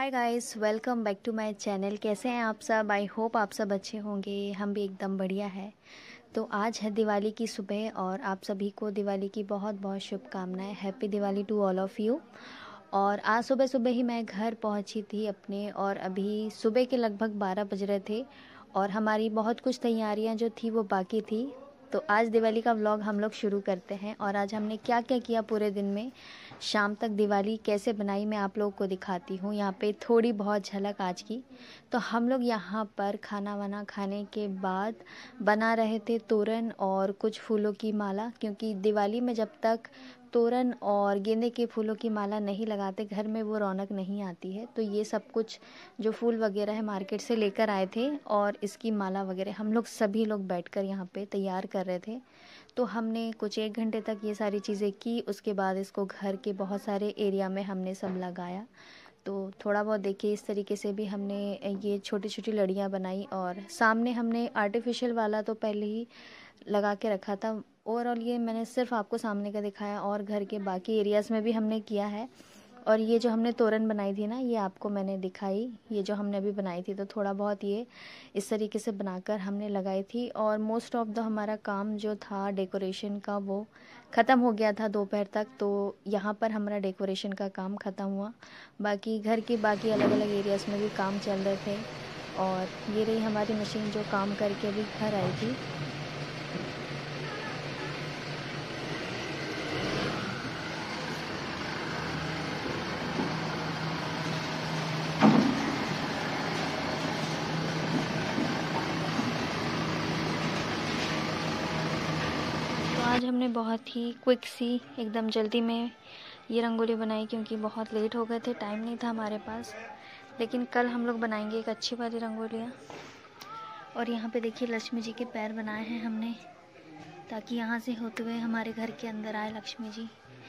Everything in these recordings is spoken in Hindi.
Hi guys, welcome back to my channel. कैसे हैं आप सब? आई होप आप सब अच्छे होंगे। हम भी एकदम बढ़िया है। तो आज है दिवाली की सुबह और आप सभी को दिवाली की बहुत बहुत शुभकामनाएं। Happy Diwali to all of you. और आज सुबह सुबह ही मैं घर पहुंची थी अपने, और अभी सुबह के लगभग 12 बज रहे थे और हमारी बहुत कुछ तैयारियां जो थी वो बाकी थी। तो आज दिवाली का व्लॉग हम लोग शुरू करते हैं। और आज हमने क्या क्या किया पूरे दिन में, शाम तक दिवाली कैसे बनाई, मैं आप लोगों को दिखाती हूँ। यहाँ पे थोड़ी बहुत झलक आज की। तो हम लोग यहाँ पर खाना वाना खाने के बाद बना रहे थे तोरण और कुछ फूलों की माला, क्योंकि दिवाली में जब तक तोरण और गेंदे के फूलों की माला नहीं लगाते घर में वो रौनक नहीं आती है। तो ये सब कुछ जो फूल वगैरह है मार्केट से लेकर आए थे और इसकी माला वगैरह हम लोग सभी लोग बैठकर यहाँ पे तैयार कर रहे थे। तो हमने कुछ 1 घंटे तक ये सारी चीज़ें की। उसके बाद इसको घर के बहुत सारे एरिया में हमने सब लगाया। तो थोड़ा बहुत देखिए, इस तरीके से भी हमने ये छोटी छोटी लड़ियाँ बनाई। और सामने हमने आर्टिफिशियल वाला तो पहले ही लगा के रखा था। ओवरऑल ये मैंने सिर्फ आपको सामने का दिखाया, और घर के बाकी एरियाज़ में भी हमने किया है। और ये जो हमने तोरण बनाई थी ना, ये आपको मैंने दिखाई, ये जो हमने अभी बनाई थी। तो थोड़ा बहुत ये इस तरीके से बनाकर हमने लगाई थी। और मोस्ट ऑफ द हमारा काम जो था डेकोरेशन का वो ख़त्म हो गया था दोपहर तक। तो यहाँ पर हमारा डेकोरेशन का काम ख़त्म हुआ। बाकी घर की बाकी अलग अलग एरियाज़ में भी काम चल रहे थे। और ये रही हमारी मशीन जो काम करके अभी घर आई थी। आज हमने बहुत ही क्विक सी, एकदम जल्दी में ये रंगोली बनाई, क्योंकि बहुत लेट हो गए थे, टाइम नहीं था हमारे पास। लेकिन कल हम लोग बनाएंगे एक अच्छी वाली रंगोलियाँ। और यहाँ पे देखिए लक्ष्मी जी के पैर बनाए हैं हमने, ताकि यहाँ से होते हुए हमारे घर के अंदर आए लक्ष्मी जी।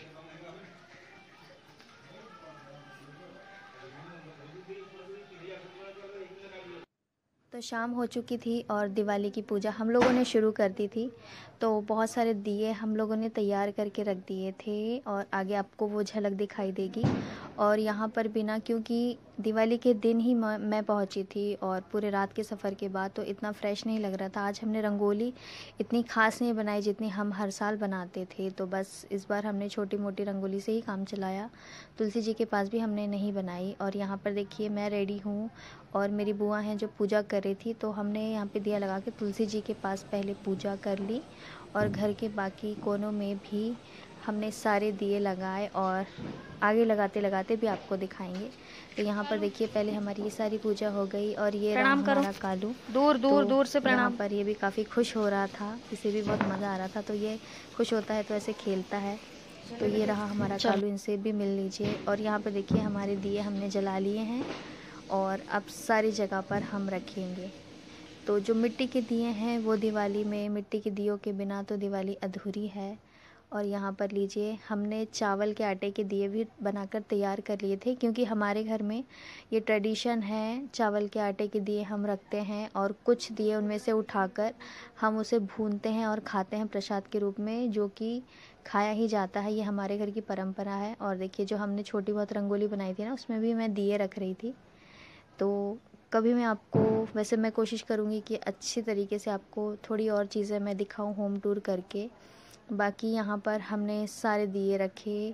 तो शाम हो चुकी थी और दिवाली की पूजा हम लोगों ने शुरू कर दी थी। तो बहुत सारे दिए हम लोगों ने तैयार करके रख दिए थे, और आगे आपको वो झलक दिखाई देगी। और यहाँ पर बिना, क्योंकि दिवाली के दिन ही मैं पहुँची थी और पूरे रात के सफ़र के बाद तो इतना फ्रेश नहीं लग रहा था। आज हमने रंगोली इतनी ख़ास नहीं बनाई जितनी हम हर साल बनाते थे। तो बस इस बार हमने छोटी मोटी रंगोली से ही काम चलाया। तुलसी जी के पास भी हमने नहीं बनाई। और यहाँ पर देखिए मैं रेडी हूँ और मेरी बुआ हैं जो पूजा कर रही थी। तो हमने यहाँ पे दिया लगा के तुलसी जी के पास पहले पूजा कर ली, और घर के बाकी कोनों में भी हमने सारे दिए लगाए, और आगे लगाते लगाते भी आपको दिखाएंगे। तो यहाँ पर देखिए पहले हमारी ये सारी पूजा हो गई। और ये रहा हमारा कालू, दूर दूर तो दूर से प्रणाम। यहाँ पर ये भी काफ़ी खुश हो रहा था, इसे भी बहुत मज़ा आ रहा था। तो ये खुश होता है तो ऐसे खेलता है। तो ये रहा हमारा कालू, इनसे भी मिल लीजिए। और यहाँ पर देखिए हमारे दिए हमने जला लिए हैं और अब सारी जगह पर हम रखेंगे। तो जो मिट्टी के दिए हैं वो दिवाली में, मिट्टी के दियों के बिना तो दिवाली अधूरी है। और यहाँ पर लीजिए हमने चावल के आटे के दिए भी बनाकर तैयार कर लिए थे, क्योंकि हमारे घर में ये ट्रेडिशन है, चावल के आटे के दिए हम रखते हैं। और कुछ दिए उनमें से उठाकर हम उसे भूनते हैं और खाते हैं प्रसाद के रूप में, जो कि खाया ही जाता है। ये हमारे घर की परंपरा है। और देखिए जो हमने छोटी बहुत रंगोली बनाई थी ना, उसमें भी मैं दिए रख रही थी। तो कभी मैं आपको, वैसे मैं कोशिश करूँगी कि अच्छी तरीके से आपको थोड़ी और चीज़ें मैं दिखाऊं होम टूर करके। बाकी यहाँ पर हमने सारे दिए रखे।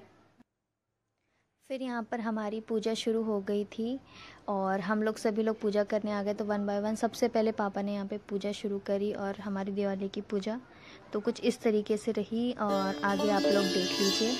फिर यहाँ पर हमारी पूजा शुरू हो गई थी और हम लोग सभी लोग पूजा करने आ गए। तो 1 बाय 1 सबसे पहले पापा ने यहाँ पे पूजा शुरू करी, और हमारी दिवाली की पूजा तो कुछ इस तरीके से रही। और आगे आप लोग देख लीजिए।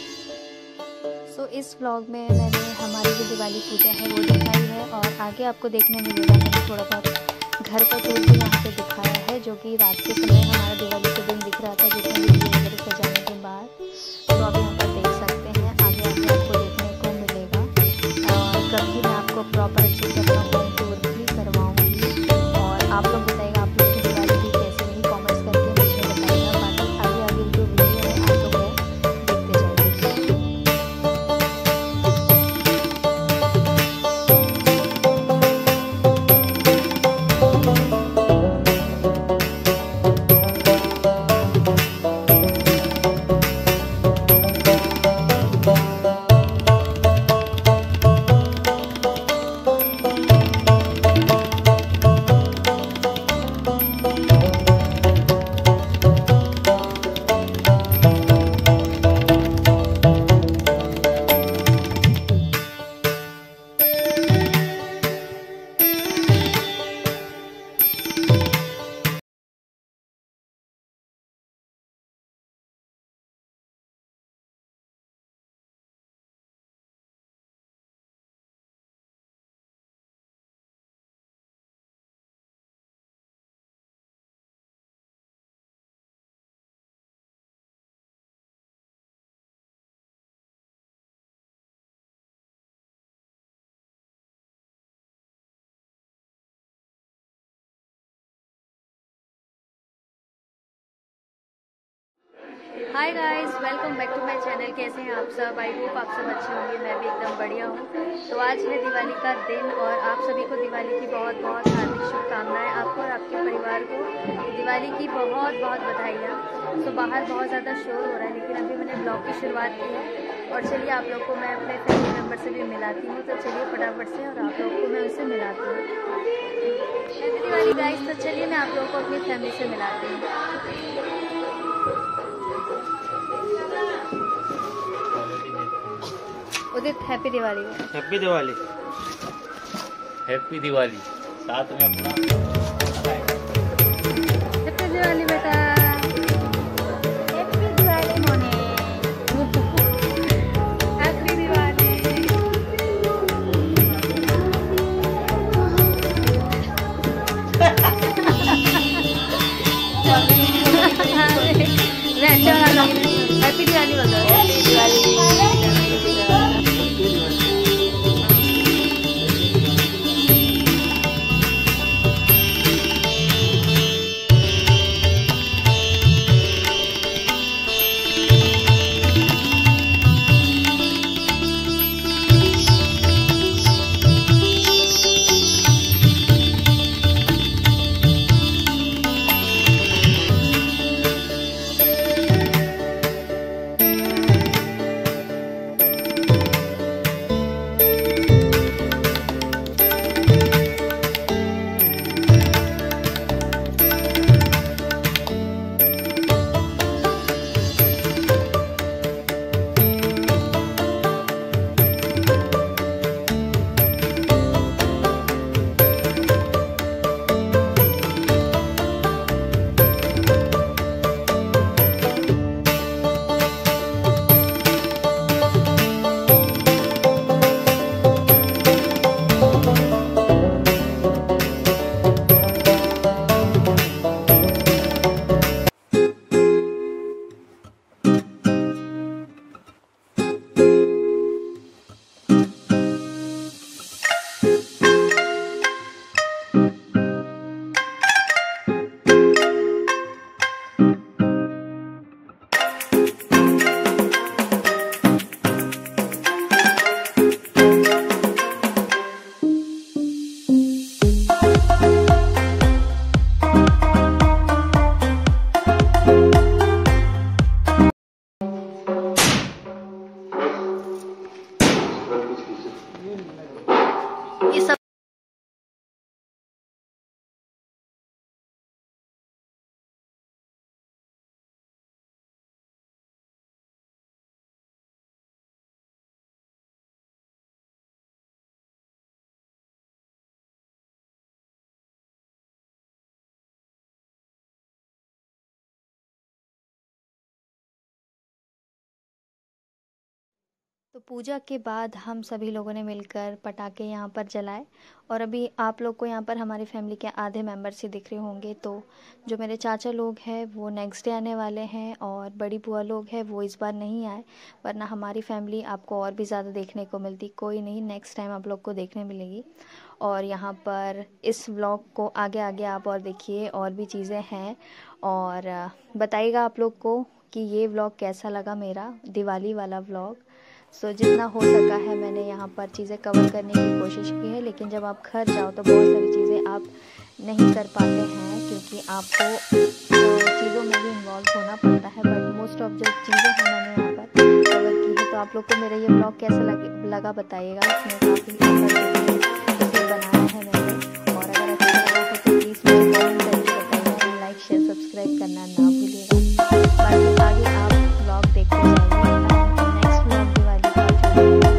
सो इस व्लॉग में मैंने हमारी जो दिवाली पूजा है वो दिखाई है, और आगे आपको देखने मिलेगा मैंने थोड़ा बहुत घर का टूर भी यहाँ पे दिखाया है, जो कि रात के समय हमारा दिवाली के दिन दिख रहा था, जितने भी दिए वगैरह सजाने के बाद। तो आप यहाँ पर देख सकते हैं, आगे आगे आपको देखने को मिलेगा। और कभी मैं आपको प्रॉपर अच्छे से अपना होम टूर भी करवाऊँगी। और आप लोग बताइएगा आप लोग की दिवाली भी कैसे रही, कॉमेंट्स करके मुझे बताइएगा। बाकी आगे आगे जो वीडियो है आप लोग देखते जाइए। Hi guys, welcome back to my channel. कैसे हैं आप सब? आई होप आप सब अच्छे होंगे। मैं भी एकदम बढ़िया हूँ। तो आज है दिवाली का दिन और आप सभी को दिवाली की बहुत बहुत हार्दिक शुभकामनाएं। आपको और आपके परिवार को दिवाली की बहुत बहुत बधाइयाँ। तो बाहर बहुत ज़्यादा शोर हो रहा है, लेकिन अभी मैंने ब्लॉग की शुरुआत की है और चलिए आप लोग को मैं अपने फैमिली मेम्बर से भी मिलाती हूँ। तो चलिए फटाफट से और आप लोग को मैं उससे मिलाती हूँ। Happy Diwali guys. तो चलिए मैं आप लोग को अपनी फैमिली से मिलाती हूँ। Udit happy Diwali. Happy Diwali. Happy Diwali. साथ में अपना हैप्पी दिवाली बेटा। हैप्पी दिवाली मोने। हैप्पी दिवाली। हैप्पी दिवाली बोल दो। हैप्पी दिवाली। ये सब तो पूजा के बाद हम सभी लोगों ने मिलकर पटाखे यहाँ पर जलाए और अभी आप लोग को यहाँ पर हमारी फैमिली के आधे मेंबर्स ही दिख रहे होंगे। तो जो मेरे चाचा लोग हैं वो नेक्स्ट डे आने वाले हैं और बड़ी बुआ लोग हैं वो इस बार नहीं आए, वरना हमारी फैमिली आपको और भी ज़्यादा देखने को मिलती। कोई नहीं, नेक्स्ट टाइम आप लोग को देखने मिलेगी। और यहाँ पर इस व्लॉग को आगे आगे आप और देखिए, और भी चीज़ें हैं और बताइएगा आप लोग को कि ये व्लॉग कैसा लगा, मेरा दिवाली वाला व्लॉग। सो जितना हो सका है मैंने यहाँ पर चीज़ें कवर करने की कोशिश की है, लेकिन जब आप घर जाओ तो बहुत सारी चीज़ें आप नहीं कर पाते हैं क्योंकि आपको चीज़ों में भी इन्वॉल्व होना पड़ता है। बट मोस्ट ऑफ जो चीज़ें हैं मैंने यहाँ पर कवर की है। तो आप लोग को मेरा ये ब्लॉग कैसा लगा बताइएगा। इसमें काफ़ी बनाया है मैंने, और अगर अच्छा लगा हो तो प्लीज़ मुझे कमेंट करके बताइएगा। लाइक शेयर सब्सक्राइब करना ना भूलिएगा। बाकी आगे आप ब्लॉग देखते जाइए। नेक्स्ट ब्लॉग दिवाली का